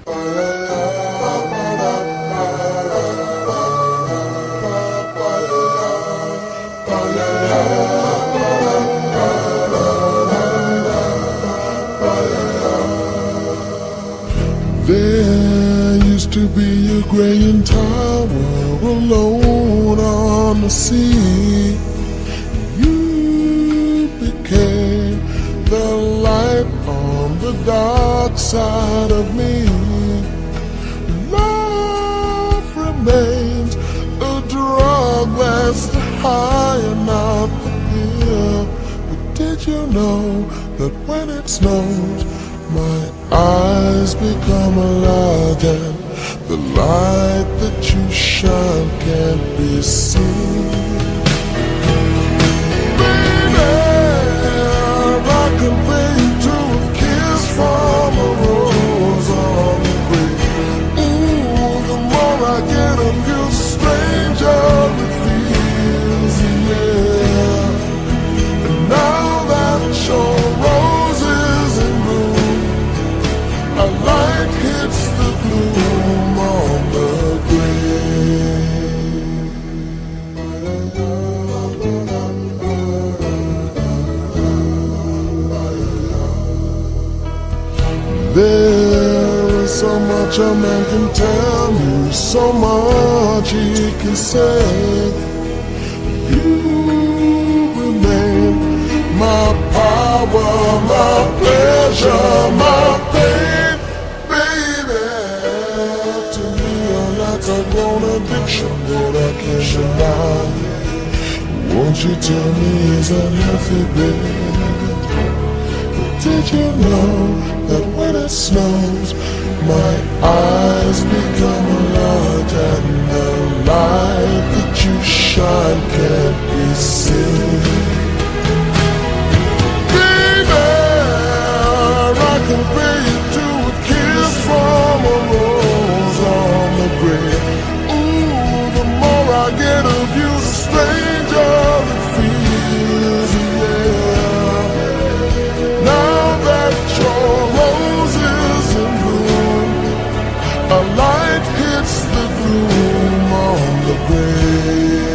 There used to be a graying tower alone on the sea. You became the light on the dark side of me. Love remains a drug that's the high and not the pill. But did you know that when it snows, my eyes become alive and the light that you shine can't be seen? Baby, I compare you to a kiss from a rose on the grave. Ooh, the more I get of you, the stranger it feels, yeah. And now that your rose is in bloom, a light hits the gloom on the grave. There is so much a man can tell me, so much he can say. You remain my power, my pleasure, my pain. I've grown addiction that I can't deny. Won't you tell me, is that healthy, baby? Did you know that when it snows, my eyes become a light and the light that you shine can't be seen? Baby, I compare you to a kiss from a rose on the grave. I get of you, the stranger it feels, yeah. Now that your rose is in bloom, a light hits the gloom on the grave.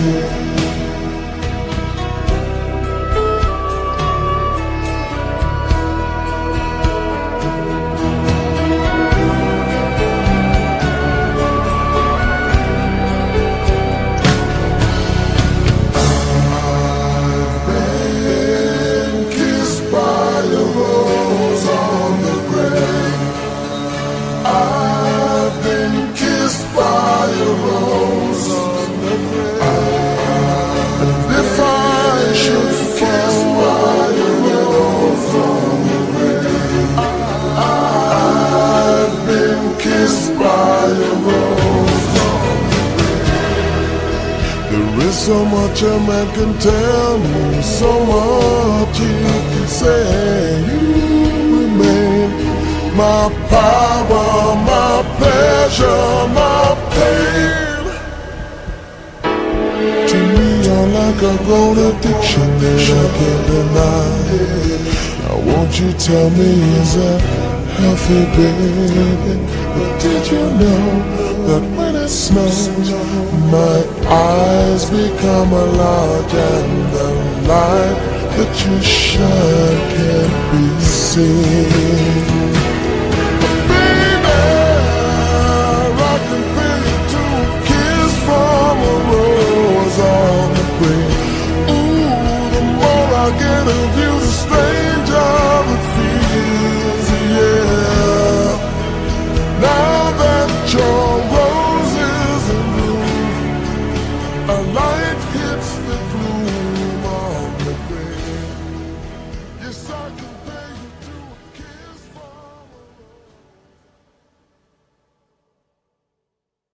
So much a man can tell me, so much he can say. You remain my power, my pleasure, my pain. To me you're like a grown addiction that I can't deny. Now won't you tell me, is that healthy, baby? But did you know that when it snows, my eyes become a large and the light that you shine can't be seen?